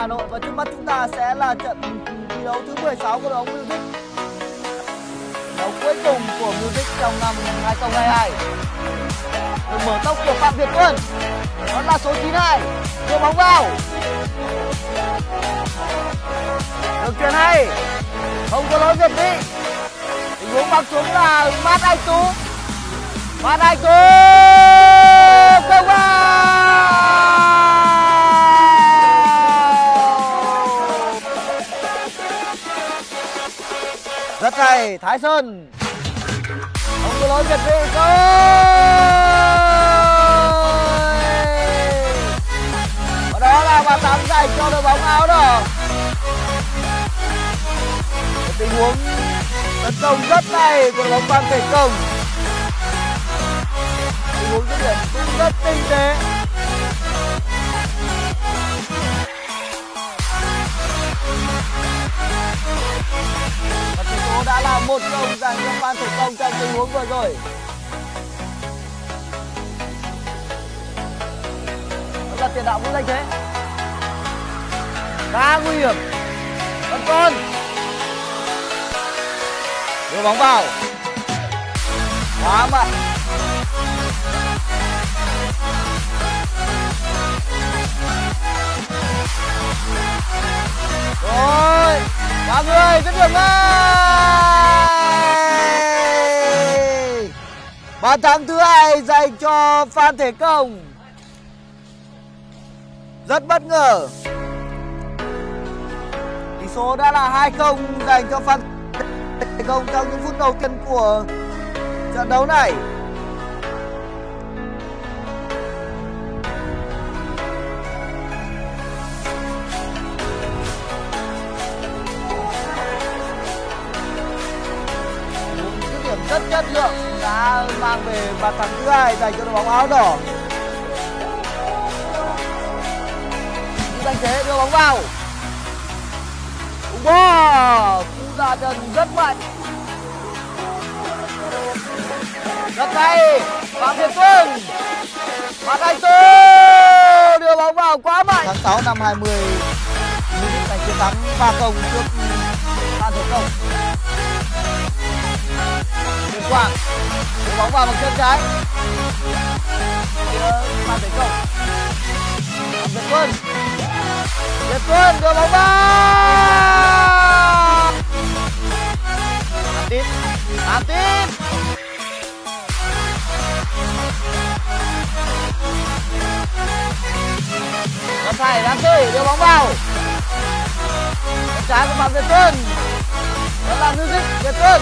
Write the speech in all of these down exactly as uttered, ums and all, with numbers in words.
Hà Nội và trước mắt chúng ta sẽ là trận thi đấu thứ mười sáu của đội bóng Music. Đấu cuối cùng của Music trong năm hai không hai hai. Đường mở tốc của Phạm Việt Quân. Đó là số chín mươi hai. Đưa bóng vào. Đường chuyền hay. Không có lỗi Việt Vĩ. Tình huống bắn xuống là Mát Anh Tú. Mát Anh Tú. Không vào. Rất hay, Thái Sơn. Không có lỗi Việt Vĩ. Rồi. Và đó là bàn thắng dành cho đội bóng áo đỏ. Một tình huống tấn công rất hay của đội bóng Phan Thể Công. Tình huống dứt điểm cũng rất tinh tế. Và tỷ số đã là một không dành cho Phan Thể Công trong tình huống vừa rồi. Đó là tiền đạo Vũ Danh Thế. Khá nguy hiểm. Vẫn còn. Đưa bóng vào. Quá mạnh. Rồi. Ba người dứt điểm ngay. Bàn thắng thứ hai dành cho Phan Thể Công. Rất bất ngờ. Tỷ số đã là hai không dành cho Phan Thể Công trong những phút đầu tiên của trận đấu này. Dứt điểm rất chất lượng đã mang về bàn thắng thứ hai dành cho đội bóng áo đỏ. Danh Thế đưa bóng vào. Wow, cú ra chân rất mạnh. Rất hay. Phạm Việt Phương. Mát Anh Tú đưa bóng vào quá mạnh. Tháng sáu năm hai mươi, Music giành chiến thắng ba không trước Phan Thể Công. Tuyên Quang đưa bóng vào bằng chân trái. Phan Thể Công. Phạm Việt Quân. Việt Quân đưa bóng vào. Hàn Tín. Hàn Tín. Rất hay, Đăng Tươi đưa bóng vào. Bên trái của Phạm Việt Quân. Đó là Music, Việt Quân.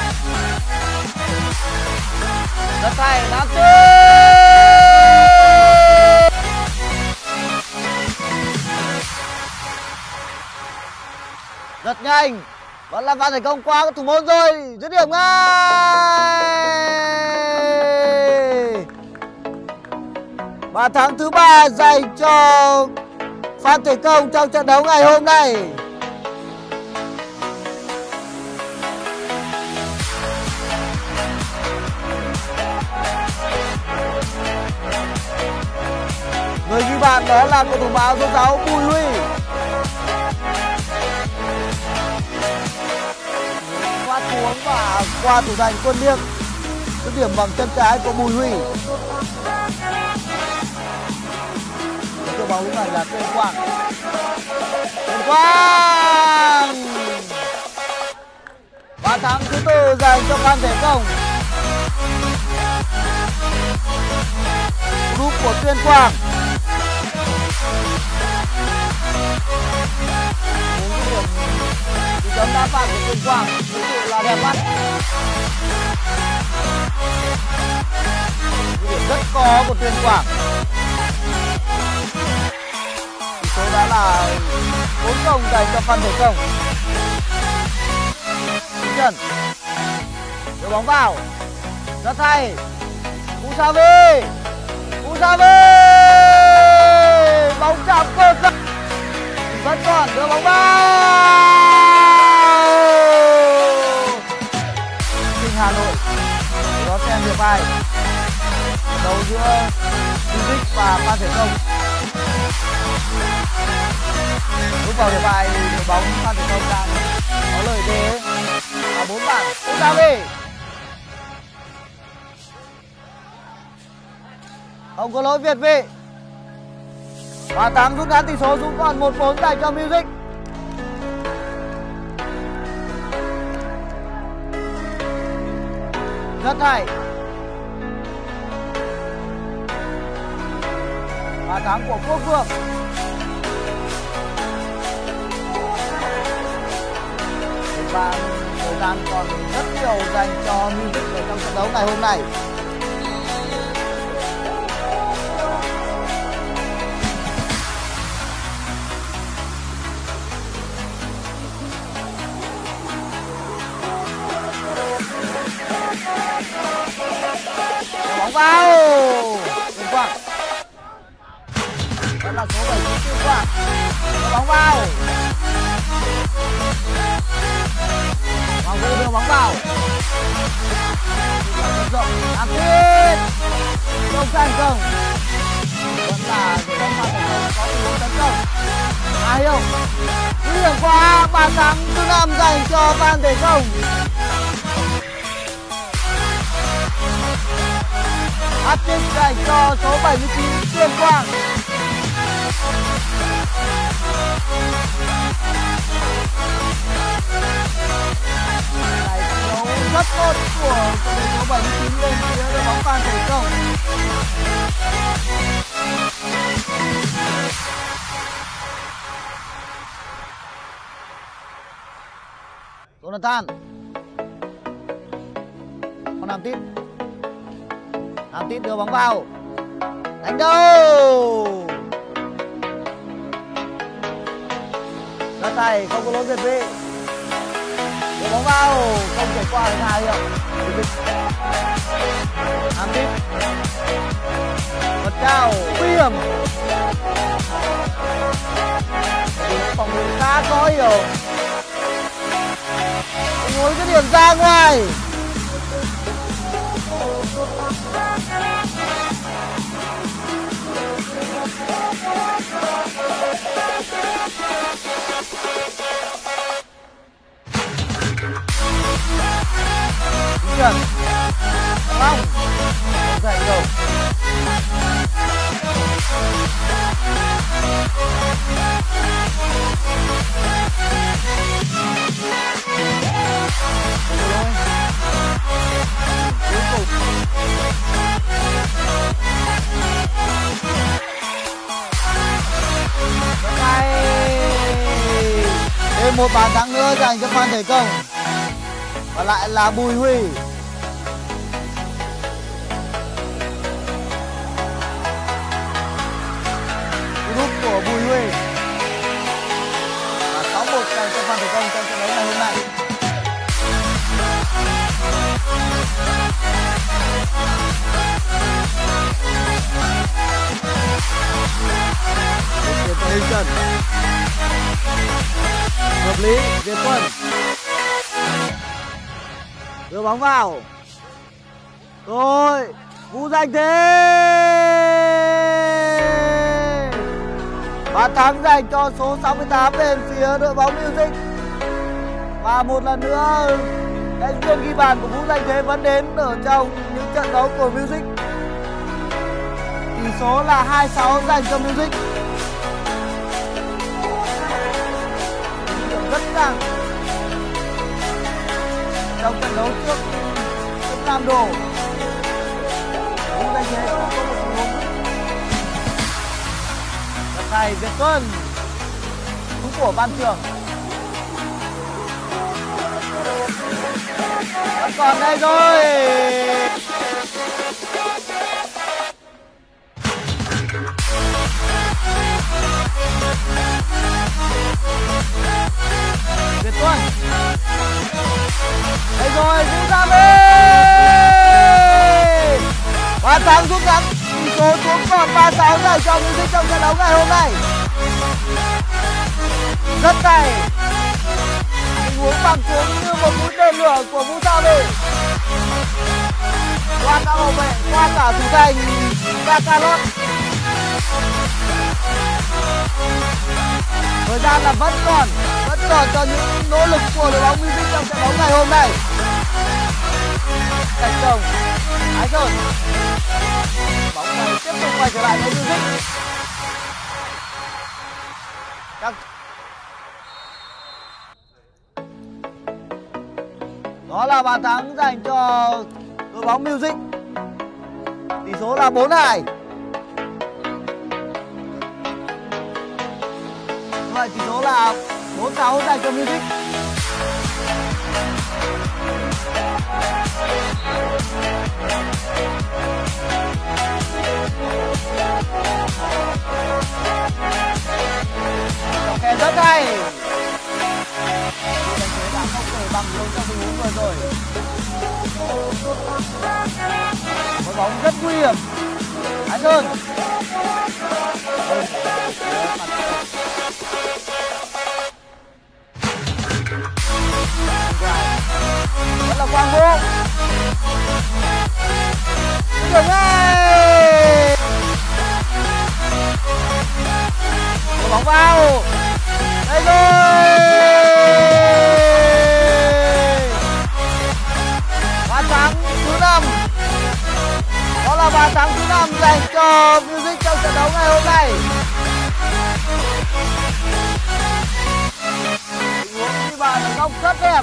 Rất hay, Đăng Tươi. Rất nhanh. Vẫn là Phan Thể Công qua các thủ môn rồi. Dứt điểm ngay. Bàn thắng thứ ba dành cho Phan Thể Công trong trận đấu ngày hôm nay. Người ghi bàn đó là cầu thủ áo số sáu Bùi Huy. Phát xuống và qua thủ thành Quân Liêm. Dứt điểm bằng chân trái của Bùi Huy. Đưa bóng lúc này là Tuyên Quang. Tuyên Quang. Bàn thắng thứ tư dành cho Phan Thể Công. Group của Tuyên Quang. Đi chấm đá phạt của Tuyên Quang thực sự là đẹp mắt. Điểm rất khó của Tuyên Quang. Tỷ số đã là bốn không dành cho Phan Thể Công. Trần đưa bóng vào. Rất hay. Cú Sa Vi. Cú Sa Vi. Bóng chạm cơ sở. Vẫn còn đưa bóng vào. Sinh Hà Nội. Đó xem hiệp hai. Đấu giữa Music và Phan Thể Công. hiệp hai đội bóng Phan Thể Công đang có lợi thế ở bốn bàn. Ra về không có lỗi Việt vị và thắng rút ngắn tỷ số xuống còn một bốn dành cho Music. Rất hay và thắng của Quốc Vương. Và thời gian còn rất nhiều dành cho Music ở trong trận đấu ngày hôm nay. Bóng vào Tuyên Quang, đó là số bảy Tuyên Quang. Bóng vào Hoàng Vũ đưa bóng vào rộng Nam Thiết không thành công, vẫn là đội bóng Phan Thể Công có tình huống tấn công. À Hiếu nguy hiểm quá, bàn thắng thứ năm dành cho Phan Thể Công. Hat-trick dành cho số bảy mươi chín Tuyên Quang. Giải đấu rất tốt của số bảy mươi chín lên phía đội bóng Phan Thể Công. Jonathan còn Nam Tít. Nam Tít đưa bóng vào, đánh đâu ra tay, không có lỗi Việt vị. Đưa bóng vào, không thể qua đến hai hiệu. Nam Tít vật cao nguy hiểm, phòng ngự khá khó hiểu, tình huống dứt điểm ra ngoài. Chuẩn Long không giải cầu. Cuối cùng thêm một bàn thắng nữa dành cho Phan Thể Công và lại là Bùi Huy. Rút của Bùi Huy và sáu một dành cho Phan Thể Công trong trận đấu ngày hôm nay. Hình trận hợp lý, Việt Quân đưa bóng vào rồi, Vũ giành thế và thắng dành cho số sáu mươi tám bên phía đội bóng Music. Và một lần nữa cái duyên ghi bàn của Vũ giành thế vẫn đến ở trong những trận đấu của Music. Tỷ số là hai sáu dành cho Music. Rất căng trong trận đấu trước trước Nam Đồ. Vũ giành thế không có một tình huống rất hay. Việt Tuân cú của Văn Trường vẫn còn đây rồi. Việt Tuân đây rồi, Vũ ra về và thắng rút ngắn tỷ số xuống còn ba sáu dành cho Music trong trận đấu ngày hôm nay. Rất hay, tình huống bằng xuống như một mũi tên lửa của Vũ Gia Về qua cả hậu vệ, qua cả thủ thành và Carlos. Thời gian ra là vẫn còn vẫn còn cho những nỗ lực của đội bóng Music trong trận đấu ngày hôm nay. Thành công Ái Sơn, bóng này tiếp tục quay trở lại với Music. Các... đó là bàn thắng dành cho đội bóng Music. Tỷ số là bốn hai. Vậy tỷ số là bốn sáu dành cho Music. Trọng kè rất hay. Đánh thế đã không thể bằng giống trong tình huống vừa rồi. Một bóng rất nguy hiểm. Ái Sơn. Vẫn là Quang Vũ. Được ngay. Một bóng vào. Đây rồi. Bàn thắng thứ năm. Đó là bàn thắng thứ năm dành cho Music trong trận đấu ngày hôm nay. Tình huống ghi bàn ở góc rất đẹp.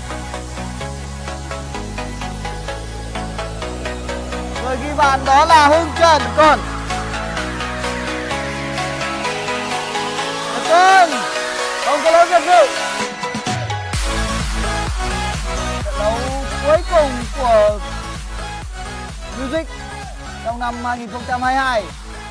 Người ghi bàn đó là Hưng Trần. Còn Trần không có lỗi nghiệp vụ. Trận đấu cuối cùng của Music trong năm hai nghìn không trăm hai mươi hai.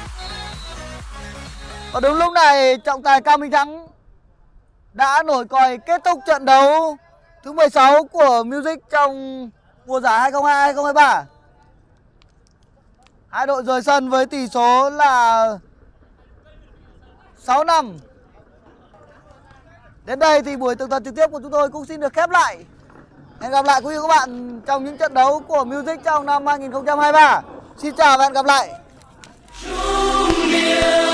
Và đúng lúc này trọng tài Cao Minh Thắng đã nổi còi kết thúc trận đấu thứ mười sáu của Music trong mùa giải hai không hai hai hai không hai ba. Hai đội rời sân với tỷ số là sáu năm. Đến đây thì buổi tường thuật trực tiếp của chúng tôi cũng xin được khép lại. Hẹn gặp lại quý vị và các bạn trong những trận đấu của Music trong năm hai nghìn không trăm hai mươi ba. Xin chào và hẹn gặp lại.